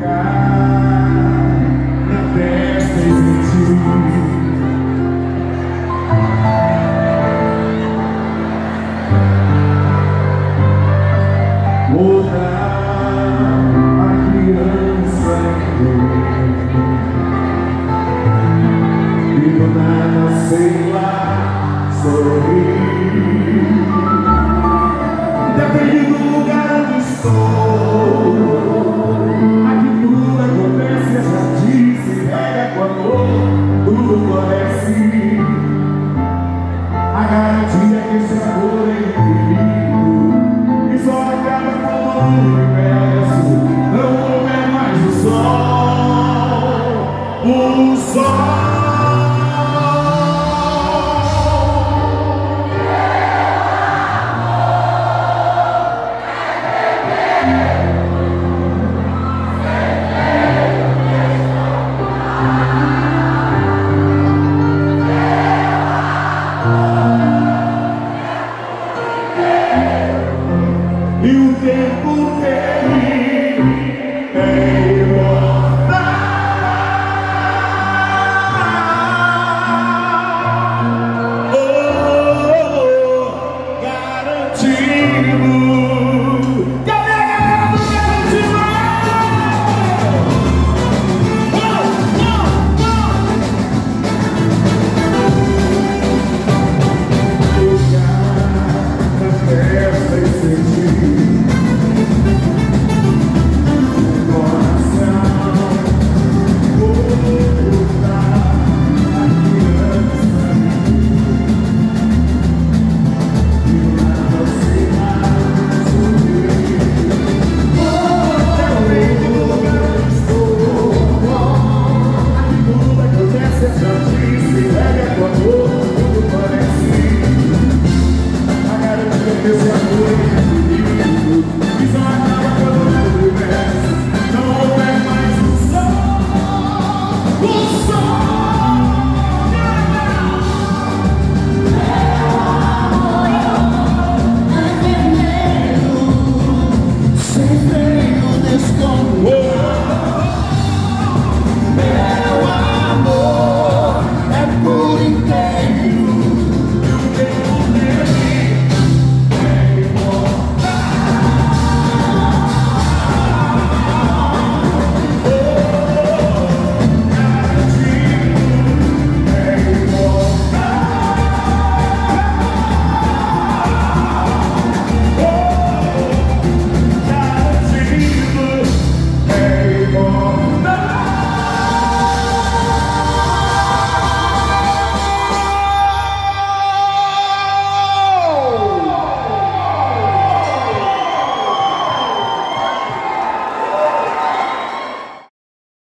Sei lá, sorrir. Depende do lugar onde estou. Aqui tudo acontece, eu já disse. Pega com amor, tudo floresce. A garantia é que esse amor é infinito e só acaba com o universo. Não é mais o sol, o sol. E o tempo dele é imortal. Oh, garantido. Cadê a galera do Garantido? Na festa e sentir esse amor infinito que só acaba quando o universo não é mais o sol, o sol. Sem freio, desconto.